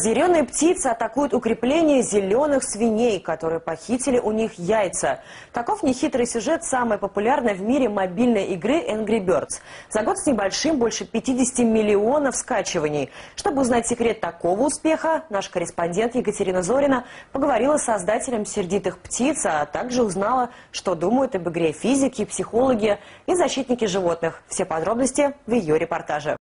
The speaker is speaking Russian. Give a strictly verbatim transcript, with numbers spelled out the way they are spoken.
Зеленые птицы атакуют укрепление зеленых свиней, которые похитили у них яйца. Таков нехитрый сюжет самой популярной в мире мобильной игры Angry Birds. За год с небольшим больше пятидесяти миллионов скачиваний. Чтобы узнать секрет такого успеха, наш корреспондент Екатерина Зорина поговорила с создателем «Сердитых птиц», а также узнала, что думают об игре физики, психологи и защитники животных. Все подробности в ее репортаже.